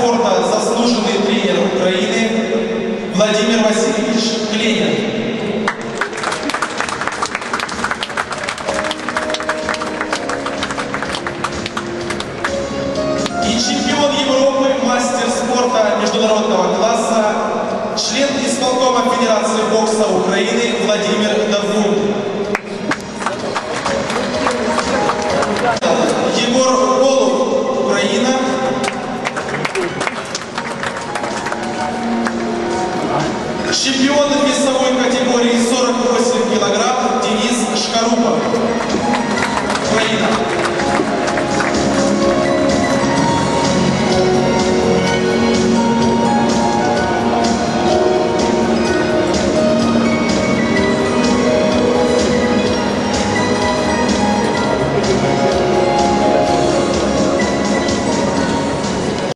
спорта, заслуженный тренер Украины Владимир Васильевич Кленин. И чемпион Европы, мастер спорта международного класса, член исполкома Федерации бокса Украины Владимир Давгун. Егор